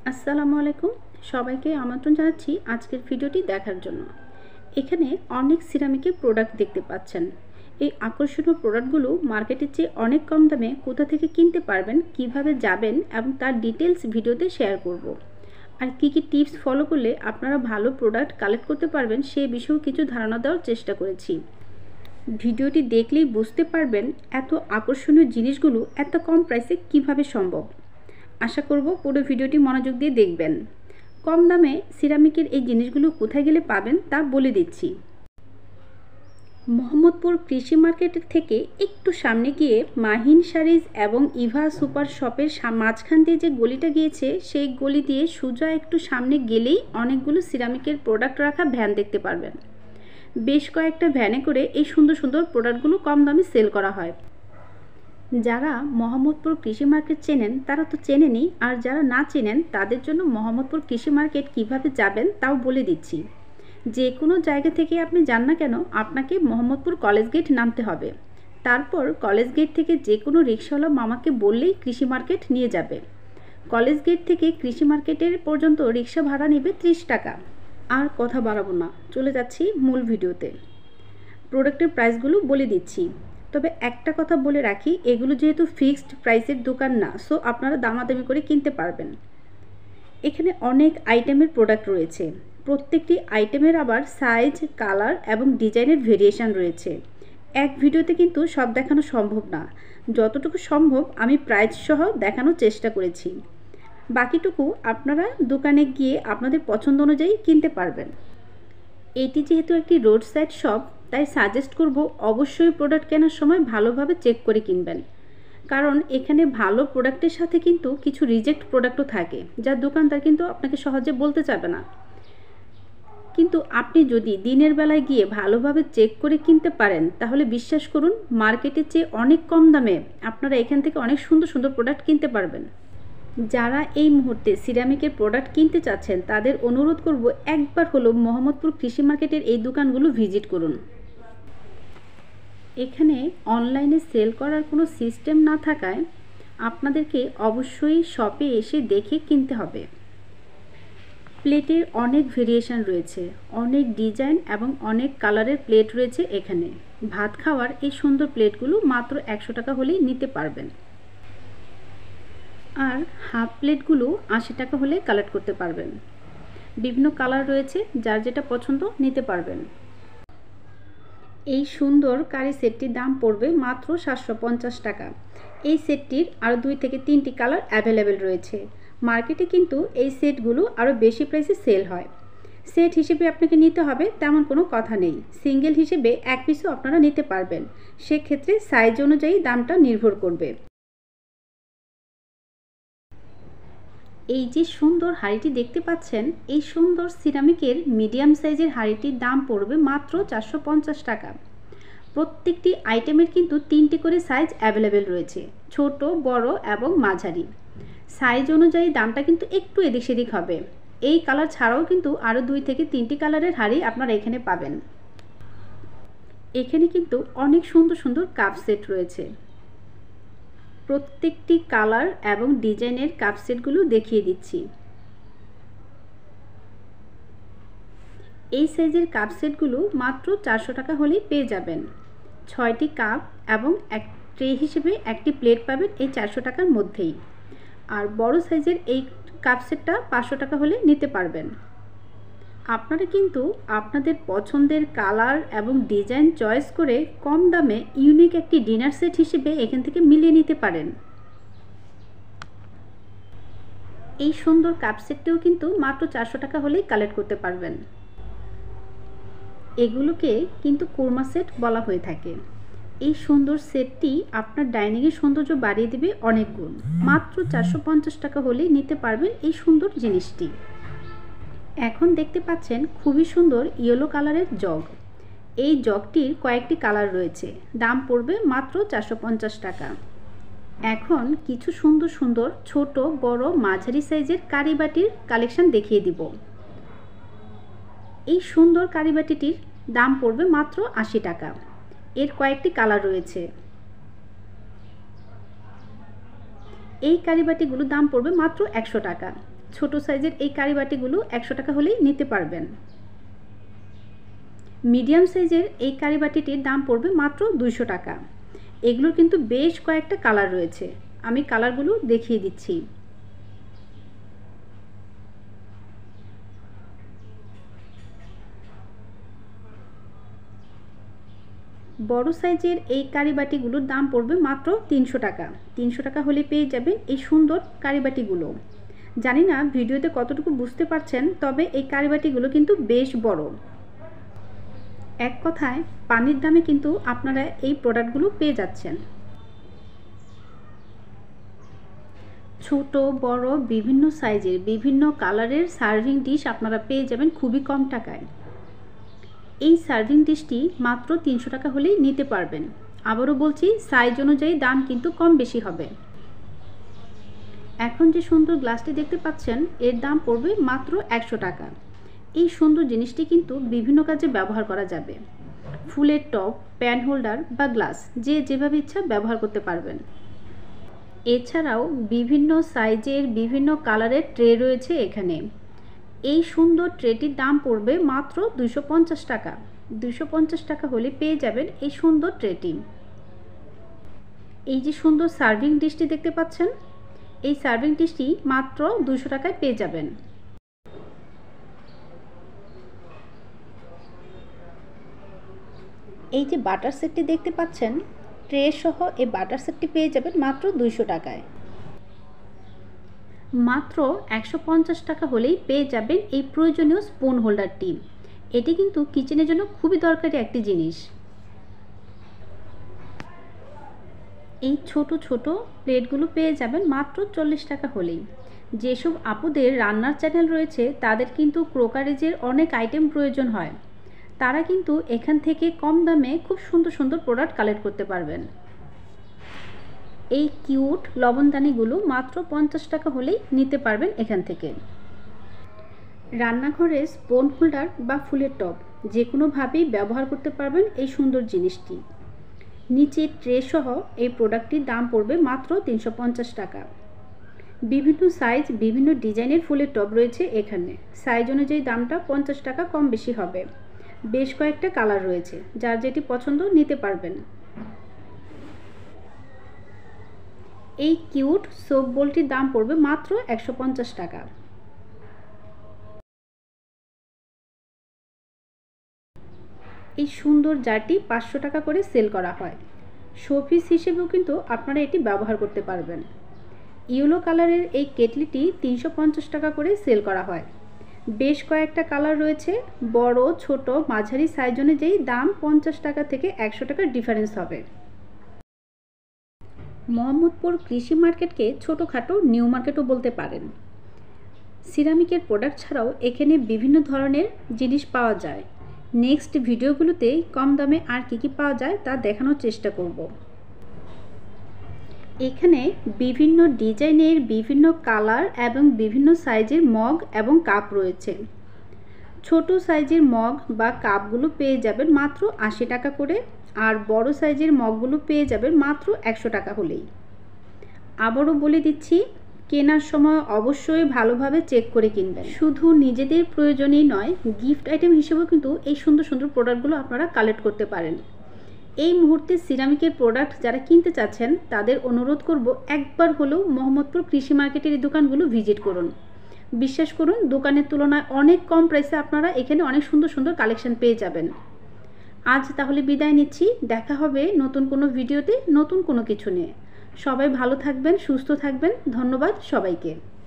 আসসালামু আলাইকুম, সবাইকে আমন্ত্রণ জানাচ্ছি আজকের ভিডিওটি দেখার জন্য। এখানে অনেক সিরামিকের প্রোডাক্ট দেখতে পাচ্ছেন। এই আকর্ষণীয় প্রোডাক্টগুলো মার্কেটের চেয়ে অনেক কম দামে কোথা থেকে কিনতে পারবেন, কিভাবে যাবেন এবং তার ডিটেলস ভিডিওতে শেয়ার করব। আর কী কী টিপস ফলো করলে আপনারা ভালো প্রোডাক্ট কালেক্ট করতে পারবেন সে বিষয়েও কিছু ধারণা দেওয়ার চেষ্টা করেছি। ভিডিওটি দেখলেই বুঝতে পারবেন এত আকর্ষণীয় জিনিসগুলো এত কম প্রাইসে কিভাবে সম্ভব। আশা করব পুরো ভিডিওটি মনোযোগ দিয়ে দেখবেন। কম দামে সিরামিকের এই জিনিসগুলো কোথায় গেলে পাবেন তা বলে দিচ্ছি। মোহাম্মদপুর কৃষি মার্কেটের থেকে একটু সামনে গিয়ে মাহিন শাড়িজ এবং ইভা সুপার শপের মাঝখান দিয়ে যে গলিটা গিয়েছে সেই গলি দিয়ে সোজা একটু সামনে গেলেই অনেকগুলো সিরামিকের প্রোডাক্ট রাখা ভ্যান দেখতে পারবেন। বেশ কয়েকটা ভ্যানে করে এই সুন্দর সুন্দর প্রোডাক্টগুলো কম দামে সেল করা হয়। যারা মোহাম্মদপুর কৃষি মার্কেট চেনেন তারা তো চেনেনই, আর যারা না চেনেন তাদের জন্য মোহাম্মদপুর কৃষি মার্কেট কিভাবে যাবেন তাও বলে দিচ্ছি। যে কোনো জায়গা থেকে আপনি যান না কেন আপনাকে মোহাম্মদপুর কলেজ গেট নামতে হবে। তারপর কলেজ গেট থেকে যে কোনো রিক্সাওয়ালা মামাকে বললেই কৃষি মার্কেট নিয়ে যাবে। কলেজ গেট থেকে কৃষি মার্কেটের পর্যন্ত রিক্সা ভাড়া নেবে 30 টাকা। আর কথা বাড়াবো না, চলে যাচ্ছি মূল ভিডিওতে। প্রোডাক্টের প্রাইসগুলো বলে দিচ্ছি। তবে একটা কথা বলে রাখি, এগুলো যেহেতু ফিক্সড প্রাইসের দোকান না, সো আপনারা দামাদামি করে কিনতে পারবেন। এখানে অনেক আইটেমের প্রোডাক্ট রয়েছে। প্রত্যেকটি আইটেমের আবার সাইজ, কালার এবং ডিজাইনের ভেরিয়েশন রয়েছে। এক ভিডিওতে কিন্তু সব দেখানো সম্ভব না। যতটুকু সম্ভব আমি প্রাইস সহ দেখানোর চেষ্টা করেছি। বাকিটুকু আপনারা দোকানে গিয়ে আপনাদের পছন্দ অনুযায়ী কিনতে পারবেন। এটি যেহেতু একটি রোড সাইড শপ, তাই সাজেস্ট করব অবশ্যই প্রোডাক্ট কেনার সময় ভালোভাবে চেক করে কিনবেন। কারণ এখানে ভালো প্রোডাক্টের সাথে কিন্তু কিছু রিজেক্ট প্রোডাক্টও থাকে, যা দোকানদার কিন্তু আপনাকে সহজে বলতে চাবে না। কিন্তু আপনি যদি দিনের বেলায় গিয়ে ভালোভাবে চেক করে কিনতে পারেন তাহলে বিশ্বাস করুন মার্কেটের চেয়ে অনেক কম দামে আপনারা এখান থেকে অনেক সুন্দর সুন্দর প্রোডাক্ট কিনতে পারবেন। যারা এই মুহূর্তে সিরামিকের প্রোডাক্ট কিনতে চাচ্ছেন তাদের অনুরোধ করব একবার হলো মোহাম্মদপুর কৃষি মার্কেটের এই দোকানগুলো ভিজিট করুন। এখানে অনলাইনে সেল করার কোনো সিস্টেম না থাকায় আপনাদেরকে অবশ্যই শপে এসে দেখে কিনতে হবে। প্লেটের অনেক ভেরিয়েশন রয়েছে, অনেক ডিজাইন এবং অনেক কালারের প্লেট রয়েছে। এখানে ভাত খাওয়ার এই সুন্দর প্লেটগুলো মাত্র 100 টাকা হলেই নিতে পারবেন। আর হাফ প্লেটগুলো 80 টাকা হলে কালেক্ট করতে পারবেন। বিভিন্ন কালার রয়েছে, যার যেটা পছন্দ নিতে পারবেন। এই সুন্দর কারি সেটটির দাম পড়বে মাত্র 750 টাকা। এই সেটটির আরও 2 থেকে 3টি কালার অ্যাভেলেবেল রয়েছে। মার্কেটে কিন্তু এই সেটগুলো আরও বেশি প্রাইসে সেল হয়। সেট হিসেবে আপনাকে নিতে হবে তেমন কোনো কথা নেই, সিঙ্গেল হিসেবে এক পিসও আপনারা নিতে পারবেন। সেক্ষেত্রে সাইজ অনুযায়ী দামটা নির্ভর করবে। এই যে সুন্দর হাঁড়িটি দেখতে পাচ্ছেন, এই সুন্দর সিরামিকের মিডিয়াম সাইজের হাঁড়িটির দাম পড়বে মাত্র 450 টাকা। প্রত্যেকটি আইটেমের কিন্তু 3টি করে সাইজ অ্যাভেলেবেল রয়েছে, ছোট, বড় এবং মাঝারি। সাইজ অনুযায়ী দামটা কিন্তু একটু এদিক সেদিক হবে। এই কালার ছাড়াও কিন্তু আরও 2 থেকে 3টি কালারের হাঁড়ি আপনারা এখানে পাবেন। এখানে কিন্তু অনেক সুন্দর সুন্দর কাপ সেট রয়েছে। প্রত্যেকটি কালার এবং ডিজাইনের কাপ সেটগুলো দেখিয়ে দিচ্ছি। এই সাইজের কাপ সেটগুলো মাত্র 400 টাকা হলেই পেয়ে যাবেন। 6টি কাপ এবং এক ট্রে হিসেবে একটি প্লেট পাবেন এই 400 টাকার মধ্যেই। আর বড় সাইজের এই কাপ সেটটা 500 টাকা হলে নিতে পারবেন। আপনারা কিন্তু আপনাদের পছন্দের কালার এবং ডিজাইন চয়েস করে কম দামে ইউনিক একটি ডিনার সেট হিসেবে এখান থেকে মিলিয়ে নিতে পারেন। এই সুন্দর কাপ সেটটিও কিন্তু মাত্র 400 টাকা হলেই কালেক্ট করতে পারবেন। এগুলোকে কিন্তু কোরমা সেট বলা হয়ে থাকে। এই সুন্দর সেটটি আপনার ডাইনিংয়ের সৌন্দর্য বাড়িয়ে দেবে অনেক গুণ। মাত্র 450 টাকা হলেই নিতে পারবেন এই সুন্দর জিনিসটি। এখন দেখতে পাচ্ছেন খুবই সুন্দর ইয়েলো কালারের জগ। এই জগটির কয়েকটি কালার রয়েছে, দাম পড়বে মাত্র 450 টাকা। এখন কিছু সুন্দর সুন্দর ছোট, বড়, মাঝারি সাইজের কারিবাটির কালেকশন দেখিয়ে দিব। এই সুন্দর কারিবাটিটির দাম পড়বে মাত্র 80 টাকা। এর কয়েকটি কালার রয়েছে। এই কারিবাটিগুলোর দাম পড়বে মাত্র 100 টাকা। ছোট সাইজের এই কারি বাটিগুলো 100 টাকা হলেই নিতে পারবেন। মিডিয়াম সাইজের এই কারি বাটিটির দাম পড়বে মাত্র 200 টাকা। এগুলোর কিন্তু বেশ কয়েকটা কালার রয়েছে, আমি কালারগুলো দেখিয়ে দিচ্ছি। বড় সাইজের এই কারি বাটিগুলোর দাম পড়বে মাত্র 300 টাকা। 300 টাকা হলে পেয়ে যাবেন এই সুন্দর কারি বাটিগুলো। জানি না ভিডিওতে কতটুকু বুঝতে পারছেন, তবে এই কারি বাটিগুলো কিন্তু বেশ বড়। এক কথায় পানির দামে কিন্তু আপনারা এই প্রোডাক্টগুলো পেয়ে যাচ্ছেন। ছোট বড় বিভিন্ন সাইজের বিভিন্ন কালারের সার্ভিং ডিশ আপনারা পেয়ে যাবেন খুবই কম টাকায়। এই সার্ভিং ডিশটি মাত্র 300 টাকা হলেই নিতে পারবেন। আবারও বলছি, সাইজ অনুযায়ী দাম কিন্তু কম বেশি হবে। এখন যে সুন্দর গ্লাসটি দেখতে পাচ্ছেন, এর দাম পড়বে মাত্র 100 টাকা। এই সুন্দর জিনিসটি কিন্তু বিভিন্ন কাজে ব্যবহার করা যাবে। ফুলের টব, প্যান হোল্ডার বা গ্লাস, যে যেভাবে ইচ্ছা ব্যবহার করতে পারবেন। এছাড়াও বিভিন্ন সাইজের বিভিন্ন কালারের ট্রে রয়েছে এখানে। এই সুন্দর ট্রেটির দাম পড়বে মাত্র 250 টাকা। 250 টাকা হলে পেয়ে যাবেন এই সুন্দর ট্রেটি। এই যে সুন্দর সার্ভিং ডিশটি দেখতে পাচ্ছেন, এই সার্ভিং ডিশটি মাত্র 200 টাকায় পেয়ে যাবেন। এই যে বাটার সেটটি দেখতে পাচ্ছেন, ট্রে সহ এই বাটার সেটটি পেয়ে যাবেন মাত্র 200 টাকায়। মাত্র 150 টাকা হলেই পেয়ে যাবেন এই প্রয়োজনীয় স্পুন হোল্ডারটি। এটি কিন্তু কিচেনের জন্য খুবই দরকারি একটি জিনিস। এই ছোট ছোট প্লেটগুলো পেয়ে যাবেন মাত্র 40 টাকা হলেই। যেসব আপুদের রান্নার চ্যানেল রয়েছে, তাদের কিন্তু ক্রোকারেজের অনেক আইটেম প্রয়োজন হয়। তারা কিন্তু এখান থেকে কম দামে খুব সুন্দর সুন্দর প্রোডাক্ট কালেক্ট করতে পারবেন। এই কিউট লবণদানিগুলো মাত্র 50 টাকা হলেই নিতে পারবেন এখান থেকে। রান্নাঘরে স্পুন হোল্ডার বা ফুলের টব যে কোনোভাবেই ব্যবহার করতে পারবেন এই সুন্দর জিনিসটি। নিচে ট্রে সহ এই প্রোডাক্টটির দাম পড়বে মাত্র 350 টাকা। বিভিন্ন সাইজ বিভিন্ন ডিজাইনের ফুলের টব রয়েছে এখানে। সাইজ অনুযায়ী দামটা 50 টাকা কম বেশি হবে। বেশ কয়েকটা কালার রয়েছে, যার যেটি পছন্দ নিতে পারবেন। এই কিউট সোপ বোলটির দাম পড়বে মাত্র 150 টাকা। এই সুন্দর জারটি 500 টাকা করে সেল করা হয়। শোপিস হিসেবেও কিন্তু আপনারা এটি ব্যবহার করতে পারবেন। ইয়েলো কালারের এই কেটলিটি 350 টাকা করে সেল করা হয়। বেশ কয়েকটা কালার রয়েছে, বড় ছোট মাঝারি সাইজ অনুযায়ী দাম 50 টাকা থেকে 100 টাকার ডিফারেন্স হবে। মোহাম্মদপুর কৃষি মার্কেটকে ছোটোখাটো নিউ মার্কেটও বলতে পারেন। সিরামিকের প্রোডাক্ট ছাড়াও এখানে বিভিন্ন ধরনের জিনিস পাওয়া যায়। নেক্সট ভিডিওগুলোতে কম দামে আর কি পাওয়া যায় তা দেখানোর চেষ্টা করব। এখানে বিভিন্ন ডিজাইনের বিভিন্ন কালার এবং বিভিন্ন সাইজের মগ এবং কাপ রয়েছে। ছোট সাইজের মগ বা কাপগুলো পেয়ে যাবেন মাত্র 80 টাকা করে, আর বড় সাইজের মগগুলো পেয়ে যাবেন মাত্র 100 টাকা হলেই। আবারও বলে দিচ্ছি, কেনার সময় অবশ্যই ভালোভাবে চেক করে কিনবেন। শুধু নিজেদের প্রয়োজনই নয়, গিফট আইটেম হিসেবেও কিন্তু এই সুন্দর সুন্দর প্রোডাক্টগুলো আপনারা কালেক্ট করতে পারেন। এই মুহূর্তে সিরামিকের প্রোডাক্ট যারা কিনতে চাচ্ছেন, তাদের অনুরোধ করব একবার হলেও মোহাম্মদপুর কৃষি মার্কেটের এই দোকানগুলো ভিজিট করুন। বিশ্বাস করুন, দোকানের তুলনায় অনেক কম প্রাইসে আপনারা এখানে অনেক সুন্দর সুন্দর কালেকশন পেয়ে যাবেন। আজ তাহলে বিদায় নিচ্ছি। দেখা হবে নতুন কোনো ভিডিওতে নতুন কোনো কিছু নিয়ে। সবাই ভালো থাকবেন, সুস্থ থাকবেন। ধন্যবাদ সবাইকে।